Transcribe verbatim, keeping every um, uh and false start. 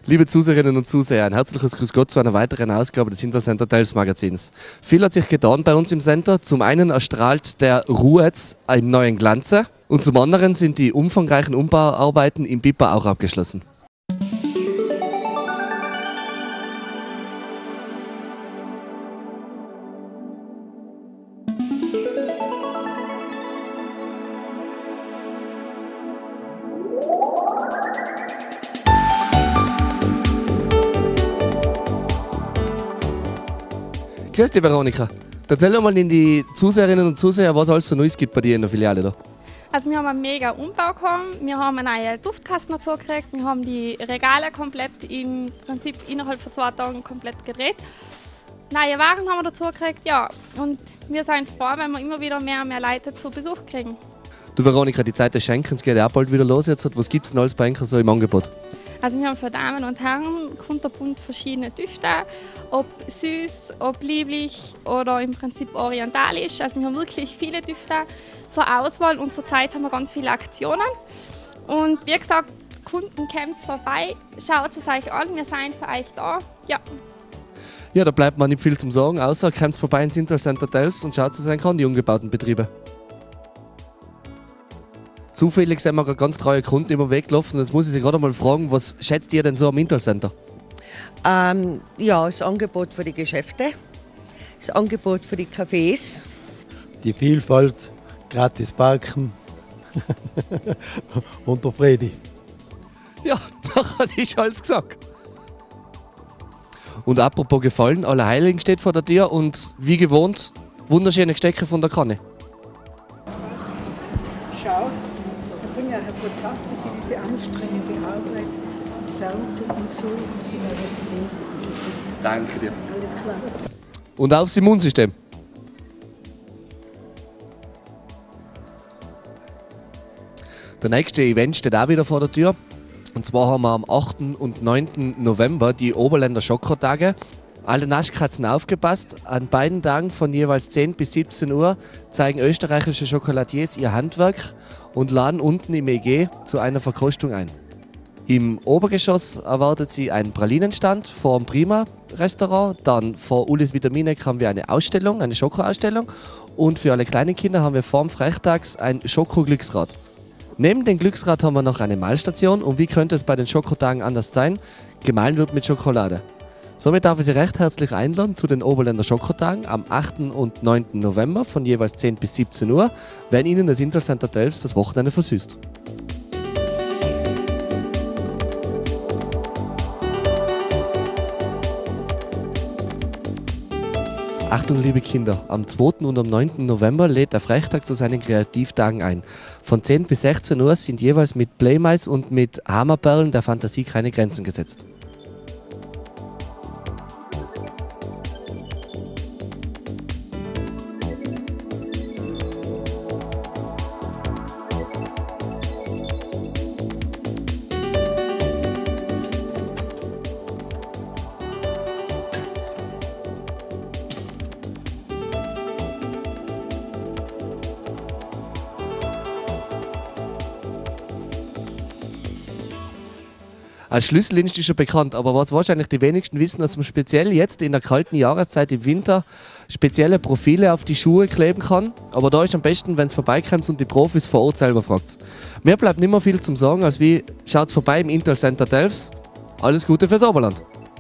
Liebe Zuseherinnen und Zuseher, ein herzliches Grüß Gott zu einer weiteren Ausgabe des Intercenter Delfs Magazins. Viel hat sich getan bei uns im Center. Zum einen erstrahlt der Ruhetz im neuen Glanze und zum anderen sind die umfangreichen Umbauarbeiten im Bipa auch abgeschlossen. Grüß dich, Veronika. Erzähl doch mal in die Zuseherinnen und Zuseher, was alles so Neues gibt bei dir in der Filiale da. Also wir haben einen mega Umbau gehabt, wir haben einen neuen Duftkasten dazu gekriegt, wir haben die Regale komplett im Prinzip innerhalb von zwei Tagen komplett gedreht. Neue Waren haben wir dazu gekriegt, ja. Und wir sind froh, wenn wir immer wieder mehr und mehr Leute zu Besuch kriegen. Du Veronika, die Zeit des Schenkens geht ja auch bald wieder los jetzt. Was gibt es denn alles bei Enker so im Angebot? Also wir haben für Damen und Herren kunterbunt verschiedene Düfte, ob süß, ob lieblich oder im Prinzip orientalisch. Also wir haben wirklich viele Düfte zur Auswahl und zurzeit haben wir ganz viele Aktionen. Und wie gesagt, Kunden kommt vorbei, schaut es euch an, wir sind für euch da. Ja. Ja, da bleibt man nicht viel zum Sagen, außer kommt vorbei ins Intercenter Delfs und schaut es euch an, die umgebauten Betriebe. Zufällig sind wir gerade ganz treue Kunden immer weggelaufen. Jetzt muss ich Sie gerade mal fragen, was schätzt ihr denn so am Intercenter? Ähm, ja, das Angebot für die Geschäfte, das Angebot für die Cafés. Die Vielfalt, gratis parken und der Fredi. Ja, da hat ich alles gesagt. Und apropos gefallen, Allerheiligen steht vor der Tür und wie gewohnt, wunderschöne Gestecke von der Kanne. Schau. Ich bringe ein paar Safte für diese anstrengende Arbeit mit Fernsehen und so. Ich bin ja so gut. Danke dir. Alles klar. Und aufs Immunsystem. Der nächste Event steht auch wieder vor der Tür. Und zwar haben wir am achten und neunten November die Oberländer Schokotage. Alle Naschkatzen aufgepasst. An beiden Tagen von jeweils zehn bis siebzehn Uhr zeigen österreichische Schokoladiers ihr Handwerk und laden unten im E G zu einer Verkostung ein. Im Obergeschoss erwartet sie einen Pralinenstand vor dem Prima-Restaurant. Dann vor Ulis Vitaminek haben wir eine Ausstellung, eine Schokoausstellung. Und für alle kleinen Kinder haben wir vor dem Frechtags ein Schoko-Glücksrad. Neben dem Glücksrad haben wir noch eine Mahlstation. Und wie könnte es bei den Schokotagen anders sein? Gemahlen wird mit Schokolade. Somit darf ich Sie recht herzlich einladen zu den Oberländer Schokotagen am achten und neunten November von jeweils zehn bis siebzehn Uhr, wenn Ihnen das Intercenter Delfs das Wochenende versüßt. Achtung, liebe Kinder, am zweiten und am neunten November lädt der Frechtag zu seinen Kreativtagen ein. Von zehn bis sechzehn Uhr sind jeweils mit Playmais und mit Hammerperlen der Fantasie keine Grenzen gesetzt. Als Schlüsseldienst ist schon bekannt, aber was wahrscheinlich die wenigsten wissen, dass man speziell jetzt in der kalten Jahreszeit im Winter spezielle Profile auf die Schuhe kleben kann. Aber da ist am besten, wenn es vorbeikommt und die Profis vor Ort selber fragt. Mir bleibt nicht mehr viel zum Sagen, als wie schaut vorbei im Intercenter Delfs. Alles Gute fürs Oberland!